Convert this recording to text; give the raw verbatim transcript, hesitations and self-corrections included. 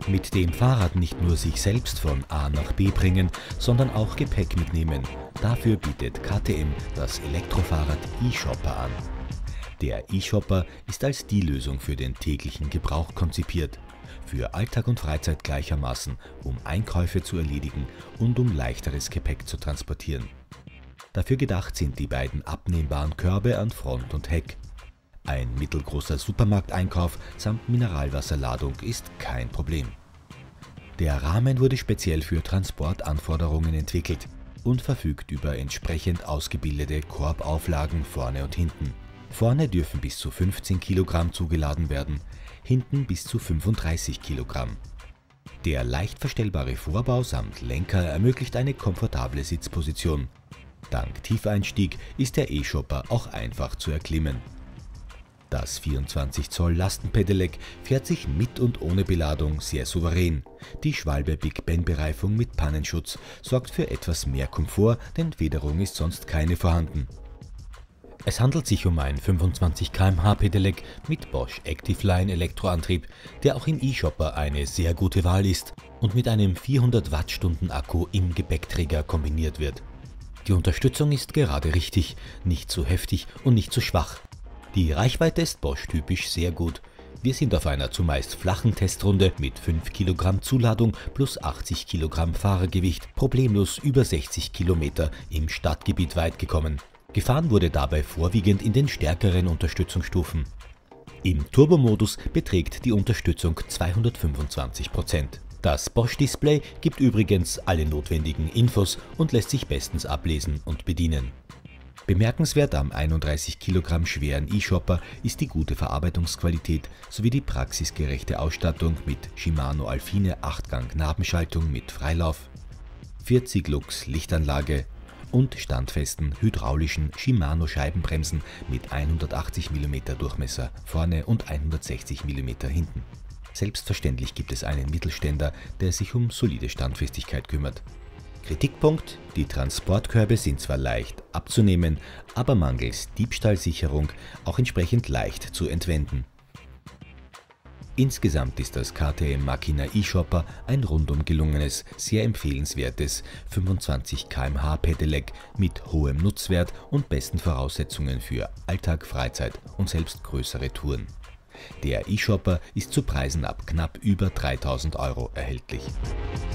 Mit dem Fahrrad nicht nur sich selbst von A nach B bringen, sondern auch Gepäck mitnehmen. Dafür bietet K T M das Elektrofahrrad e-Shopper an. Der e-Shopper ist als die Lösung für den täglichen Gebrauch konzipiert. Für Alltag und Freizeit gleichermaßen, um Einkäufe zu erledigen und um leichteres Gepäck zu transportieren. Dafür gedacht sind die beiden abnehmbaren Körbe an Front und Heck. Ein mittelgroßer Supermarkteinkauf samt Mineralwasserladung ist kein Problem. Der Rahmen wurde speziell für Transportanforderungen entwickelt und verfügt über entsprechend ausgebildete Korbauflagen vorne und hinten. Vorne dürfen bis zu fünfzehn Kilogramm zugeladen werden, hinten bis zu fünfunddreißig Kilogramm. Der leicht verstellbare Vorbau samt Lenker ermöglicht eine komfortable Sitzposition. Dank Tiefeinstieg ist der e-Shopper auch einfach zu erklimmen. Das vierundzwanzig Zoll Lastenpedelec fährt sich mit und ohne Beladung sehr souverän. Die Schwalbe Big Ben Bereifung mit Pannenschutz sorgt für etwas mehr Komfort, denn Federung ist sonst keine vorhanden. Es handelt sich um ein fünfundzwanzig Kilometer pro Stunde Pedelec mit Bosch Activeline Elektroantrieb, der auch im e-Shopper eine sehr gute Wahl ist und mit einem vierhundert Wattstunden Akku im Gepäckträger kombiniert wird. Die Unterstützung ist gerade richtig, nicht zu heftig und nicht zu schwach. Die Reichweite ist Bosch-typisch sehr gut. Wir sind auf einer zumeist flachen Testrunde mit fünf Kilogramm Zuladung plus achtzig Kilogramm Fahrergewicht problemlos über sechzig Kilometer im Stadtgebiet weit gekommen. Gefahren wurde dabei vorwiegend in den stärkeren Unterstützungsstufen. Im Turbomodus beträgt die Unterstützung zweihundertfünfundzwanzig Prozent. Das Bosch-Display gibt übrigens alle notwendigen Infos und lässt sich bestens ablesen und bedienen. Bemerkenswert am einunddreißig Kilogramm schweren e-Shopper ist die gute Verarbeitungsqualität sowie die praxisgerechte Ausstattung mit Shimano Alfine acht Gang Nabenschaltung mit Freilauf, vierzig Lux Lichtanlage und standfesten hydraulischen Shimano Scheibenbremsen mit hundertachtzig Millimeter Durchmesser vorne und hundertsechzig Millimeter hinten. Selbstverständlich gibt es einen Mittelständer, der sich um solide Standfestigkeit kümmert. Kritikpunkt: Die Transportkörbe sind zwar leicht abzunehmen, aber mangels Diebstahlsicherung auch entsprechend leicht zu entwenden. Insgesamt ist das K T M Makina e-Shopper ein rundum gelungenes, sehr empfehlenswertes fünfundzwanzig Kilometer pro Stunde Pedelec mit hohem Nutzwert und besten Voraussetzungen für Alltag, Freizeit und selbst größere Touren. Der e-Shopper ist zu Preisen ab knapp über dreitausend Euro erhältlich.